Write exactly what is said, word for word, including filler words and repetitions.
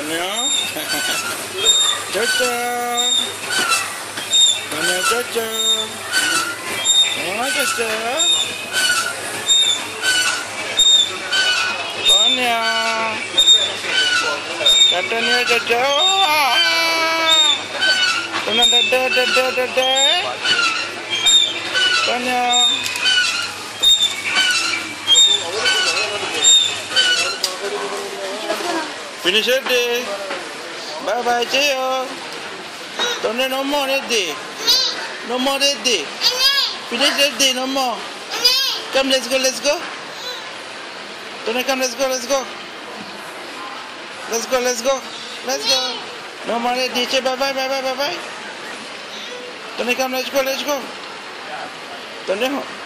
Tonyo. Coco. Tonyo Coco. Oh, Coco. Tonyo. Tonyo Coco. Tonyo dada dada dada. Tonyo. Finish your day. Bye bye, Cheo. Don't do no more that day. No more that day. Finish that day, no more. Come, let's go, let's go. Don't come, let's go, let's go. Let's go, let's go. Let's go. No more that day. Bye bye, bye bye, bye bye. Don't come, let's go, let's go. Don't